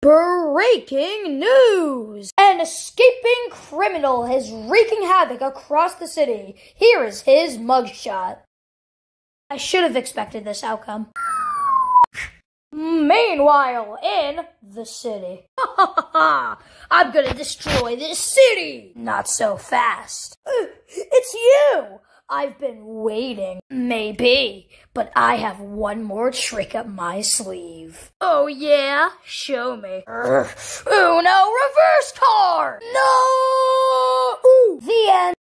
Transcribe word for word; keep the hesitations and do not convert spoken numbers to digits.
Breaking news! An escaping criminal is wreaking havoc across the city. Here is his mugshot. I should have expected this outcome. Meanwhile, in the city. Ha ha ha ha! I'm gonna destroy this city! Not so fast. Uh, it's you! I've been waiting. Maybe, but I have one more trick up my sleeve. Oh yeah? Show me. Uh, Uno reverse card! No! Ooh, the end.